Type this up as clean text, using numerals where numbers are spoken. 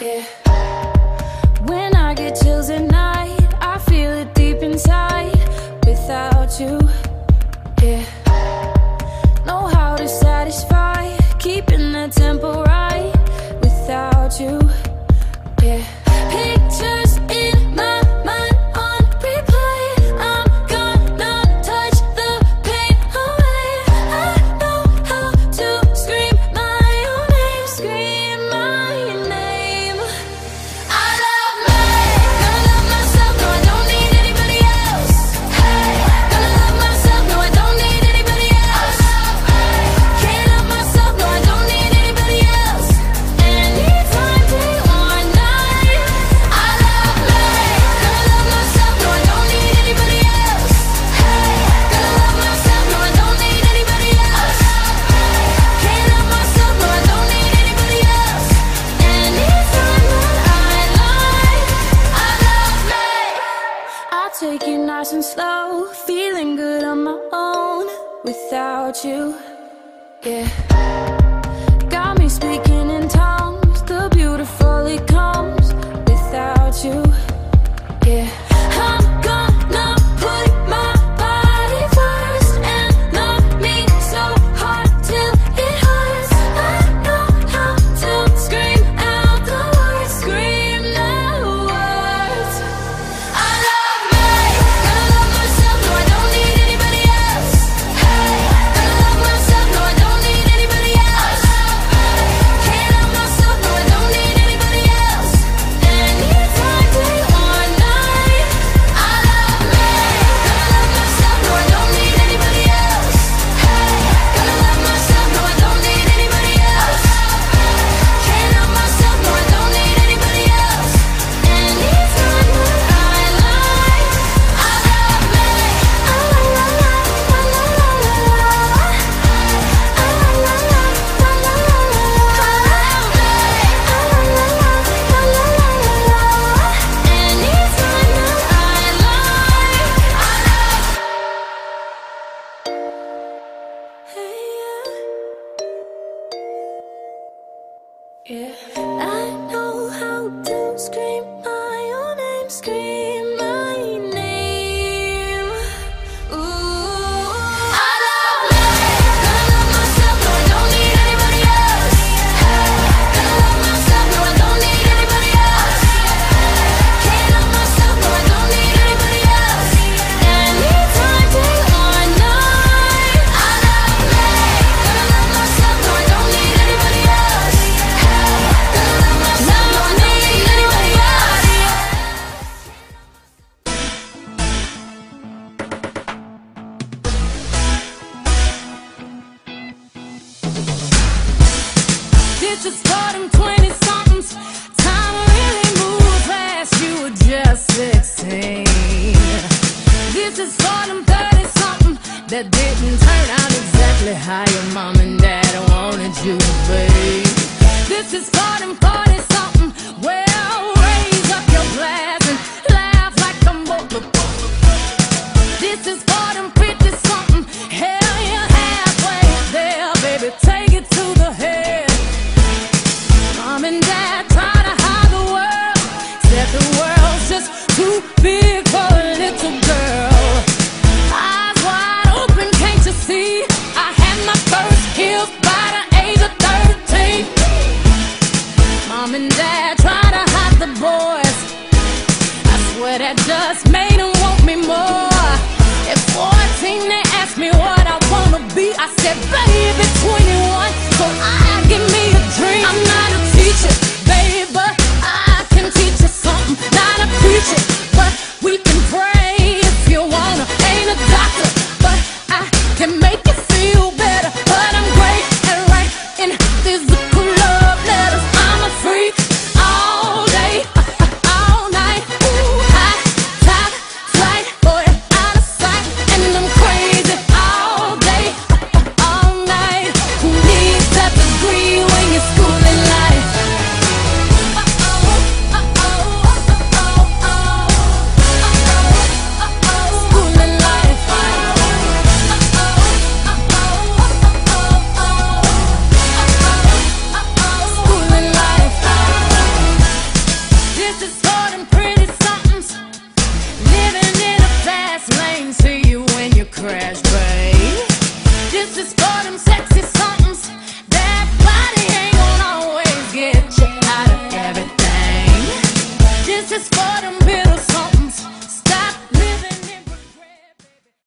Yeah. When I get chills at night, I feel it deep inside. Without you, yeah. Know how to satisfy, keeping the tempo right. Without you, yeah. Pictures in my mind on replay. I'm gonna touch the pain away. I know how to scream my own name, scream my name. I love me, gonna love myself, no I don't need anybody else. Hey, gonna love myself, no I don't need anybody else. Can't love myself, no I don't need anybody else. Anytime, day or night. I love me, gonna love myself, no I don't need anybody else. Hey, gonna love myself, no I don't need anybody else. Can't love myself, no I don't need anybody else. Anytime that I lie, I love me. I'll take it nice and slow, feeling good on my own. Without you, yeah. Got me speaking in tongues, the beautiful it comes. Without you, yeah. I'm gonna put my body first and love me so hard till it hurts. I know how to scream out the words, scream the words. I love me, gonna love myself, no I don't need anybody else. Hey, gonna love myself, no I don't need anybody else. Can't love myself, no I don't need anybody else. Anytime, day or night. I love me, gonna love myself, no I don't need anybody else. Hey, gonna love myself, no I don't need anybody else. Can't love myself, no I don't need anybody else. Anytime that I lie, I love me. Yeah, I know how to scream my own name, scream my name. Ooh, I love me, gonna love myself, no I don't need anybody else. Hey, gonna love myself, no I don't need anybody else. Can't love myself, no I don't need anybody else. Anytime, day or night. I love me, gonna love myself, no I don't need anybody else. Hey, gonna love myself, no I don't need anybody else. This is for them 20-somethings. Time really moves fast, you were just 16. This is for them 30-something that didn't turn out exactly how your mom and dad wanted you to be. This is for them 40-something. Well, raise up your glass and laugh like I'm both. This is for them 50-something. Hell, you're halfway there, baby. Take it to the head. Mom and dad try to hide the world, said the world's just too big for a little girl. Eyes wide open, can't you see? I had my first kiss by the age of 13. Mom and dad try to hide the boys. I swear that just made them want me more. If crash, babe. This is for them sexy somethings. That body ain't gonna always get you out of everything. This is for them